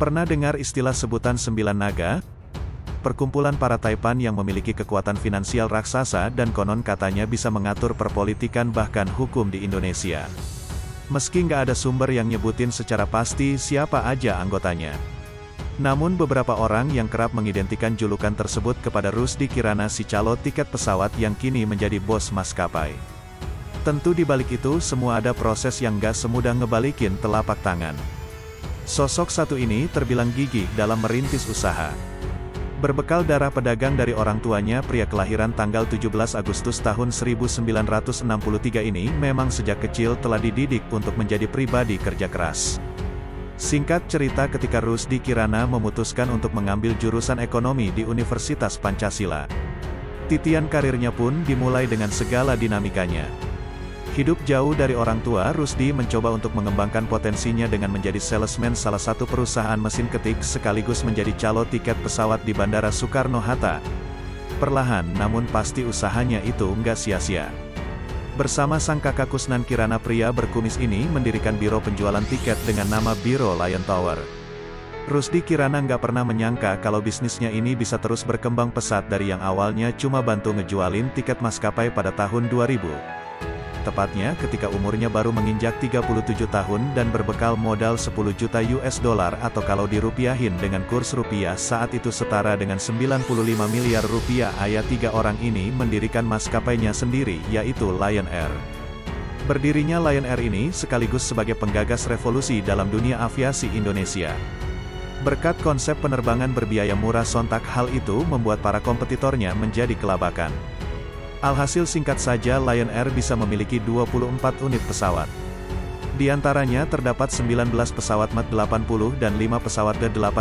Pernah dengar istilah sebutan sembilan naga? Perkumpulan para taipan yang memiliki kekuatan finansial raksasa dan konon katanya bisa mengatur perpolitikan bahkan hukum di Indonesia. Meski nggak ada sumber yang nyebutin secara pasti siapa aja anggotanya. Namun beberapa orang yang kerap mengidentikan julukan tersebut kepada Rusdi Kirana si calo tiket pesawat yang kini menjadi bos maskapai. Tentu di balik itu semua ada proses yang nggak semudah ngebalikin telapak tangan. Sosok satu ini terbilang gigih dalam merintis usaha. Berbekal darah pedagang dari orang tuanya, pria kelahiran tanggal 17 Agustus tahun 1963 ini memang sejak kecil telah dididik untuk menjadi pribadi kerja keras. Singkat cerita, ketika Rusdi Kirana memutuskan untuk mengambil jurusan ekonomi di Universitas Pancasila, titian karirnya pun dimulai dengan segala dinamikanya. Hidup jauh dari orang tua, Rusdi mencoba untuk mengembangkan potensinya dengan menjadi salesman salah satu perusahaan mesin ketik sekaligus menjadi calo tiket pesawat di Bandara Soekarno-Hatta. Perlahan namun pasti usahanya itu nggak sia-sia. Bersama sang kakak Kusnan Kirana, pria berkumis ini mendirikan biro penjualan tiket dengan nama Biro Lion Tower. Rusdi Kirana nggak pernah menyangka kalau bisnisnya ini bisa terus berkembang pesat dari yang awalnya cuma bantu ngejualin tiket maskapai pada tahun 2000. Tepatnya ketika umurnya baru menginjak 37 tahun dan berbekal modal 10 juta US dollar atau kalau dirupiahin dengan kurs rupiah saat itu setara dengan 95 miliar rupiah. Ayah tiga orang ini mendirikan maskapainya sendiri, yaitu Lion Air. Berdirinya Lion Air ini sekaligus sebagai penggagas revolusi dalam dunia aviasi Indonesia. Berkat konsep penerbangan berbiaya murah, sontak hal itu membuat para kompetitornya menjadi kelabakan. Alhasil singkat saja, Lion Air bisa memiliki 24 unit pesawat. Di antaranya terdapat 19 pesawat Mat 80 dan 5 pesawat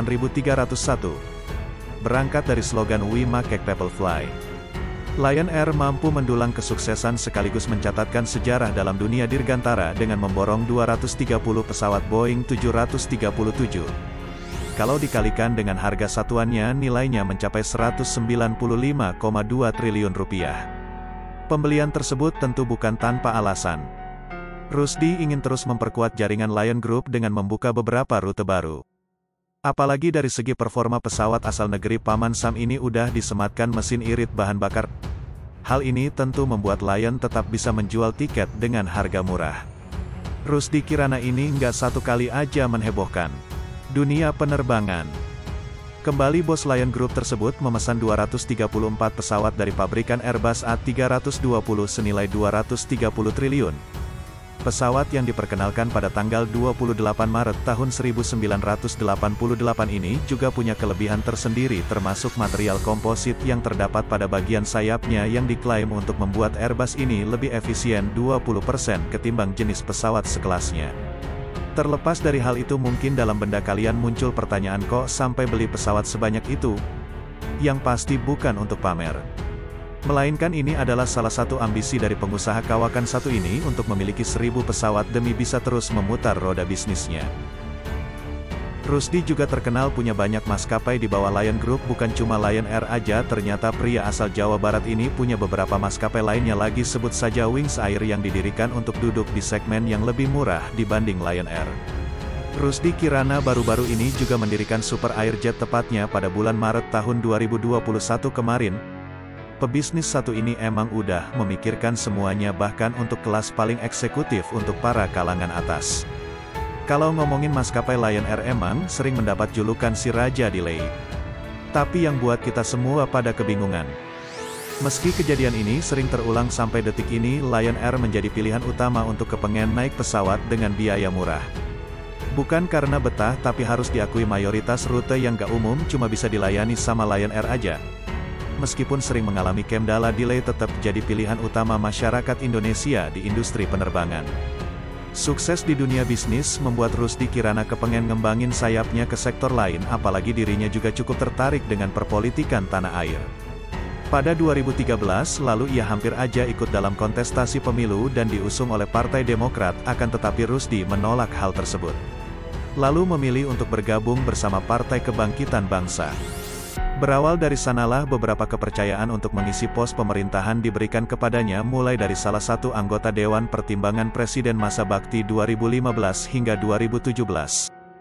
D8301. Berangkat dari slogan We Make People Fly, Lion Air mampu mendulang kesuksesan sekaligus mencatatkan sejarah dalam dunia dirgantara dengan memborong 230 pesawat Boeing 737. Kalau dikalikan dengan harga satuannya, nilainya mencapai 195,2 triliun rupiah. Pembelian tersebut tentu bukan tanpa alasan. Rusdi ingin terus memperkuat jaringan Lion Group dengan membuka beberapa rute baru. Apalagi dari segi performa, pesawat asal negeri Paman Sam ini udah disematkan mesin irit bahan bakar. Hal ini tentu membuat Lion tetap bisa menjual tiket dengan harga murah. Rusdi Kirana ini nggak satu kali aja menhebohkan dunia penerbangan. Kembali bos Lion Group tersebut memesan 234 pesawat dari pabrikan Airbus A320 senilai 230 triliun. Pesawat yang diperkenalkan pada tanggal 28 Maret tahun 1988 ini juga punya kelebihan tersendiri, termasuk material komposit yang terdapat pada bagian sayapnya yang diklaim untuk membuat Airbus ini lebih efisien 20% ketimbang jenis pesawat sekelasnya. Terlepas dari hal itu, mungkin dalam benak kalian muncul pertanyaan, kok sampai beli pesawat sebanyak itu? Yang pasti bukan untuk pamer. Melainkan ini adalah salah satu ambisi dari pengusaha kawakan satu ini untuk memiliki 1000 pesawat demi bisa terus memutar roda bisnisnya. Rusdi juga terkenal punya banyak maskapai di bawah Lion Group. Bukan cuma Lion Air aja, ternyata pria asal Jawa Barat ini punya beberapa maskapai lainnya lagi. Sebut saja Wings Air yang didirikan untuk duduk di segmen yang lebih murah dibanding Lion Air. Rusdi Kirana baru-baru ini juga mendirikan Super Airjet, tepatnya pada bulan Maret tahun 2021 kemarin. Pebisnis satu ini emang udah memikirkan semuanya, bahkan untuk kelas paling eksekutif untuk para kalangan atas. Kalau ngomongin maskapai Lion Air emang sering mendapat julukan si Raja Delay. Tapi yang buat kita semua pada kebingungan. Meski kejadian ini sering terulang sampai detik ini, Lion Air menjadi pilihan utama untuk kepengen naik pesawat dengan biaya murah. Bukan karena betah, tapi harus diakui mayoritas rute yang gak umum cuma bisa dilayani sama Lion Air aja. Meskipun sering mengalami kendala delay, tetap jadi pilihan utama masyarakat Indonesia di industri penerbangan. Sukses di dunia bisnis membuat Rusdi Kirana kepengen ngembangin sayapnya ke sektor lain, apalagi dirinya juga cukup tertarik dengan perpolitikan tanah air. Pada 2013 lalu ia hampir aja ikut dalam kontestasi pemilu dan diusung oleh Partai Demokrat, akan tetapi Rusdi menolak hal tersebut. Lalu memilih untuk bergabung bersama Partai Kebangkitan Bangsa. Berawal dari sanalah beberapa kepercayaan untuk mengisi pos pemerintahan diberikan kepadanya, mulai dari salah satu anggota Dewan Pertimbangan Presiden masa bakti 2015 hingga 2017.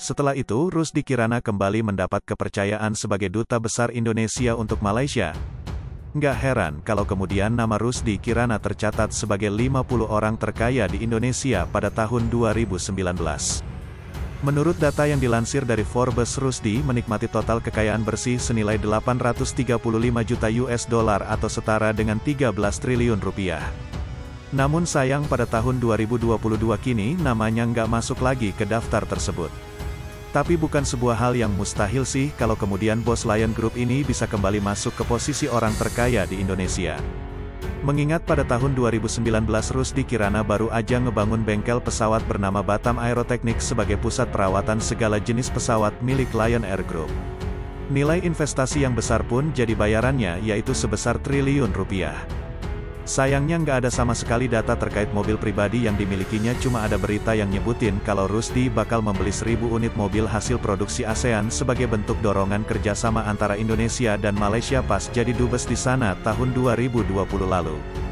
Setelah itu Rusdi Kirana kembali mendapat kepercayaan sebagai Duta Besar Indonesia untuk Malaysia. Nggak heran kalau kemudian nama Rusdi Kirana tercatat sebagai 50 orang terkaya di Indonesia pada tahun 2019. Menurut data yang dilansir dari Forbes, Rusdi menikmati total kekayaan bersih senilai 835 juta US dollar atau setara dengan 13 triliun rupiah. Namun sayang pada tahun 2022 kini namanya nggak masuk lagi ke daftar tersebut. Tapi bukan sebuah hal yang mustahil sih kalau kemudian bos Lion Group ini bisa kembali masuk ke posisi orang terkaya di Indonesia. Mengingat pada tahun 2019 Rusdi Kirana baru aja ngebangun bengkel pesawat bernama Batam Aerotechnics sebagai pusat perawatan segala jenis pesawat milik Lion Air Group. Nilai investasi yang besar pun jadi bayarannya, yaitu sebesar triliun rupiah. Sayangnya nggak ada sama sekali data terkait mobil pribadi yang dimilikinya, cuma ada berita yang nyebutin kalau Rusdi bakal membeli 1000 unit mobil hasil produksi ASEAN sebagai bentuk dorongan kerjasama antara Indonesia dan Malaysia pas jadi dubes di sana tahun 2020 lalu.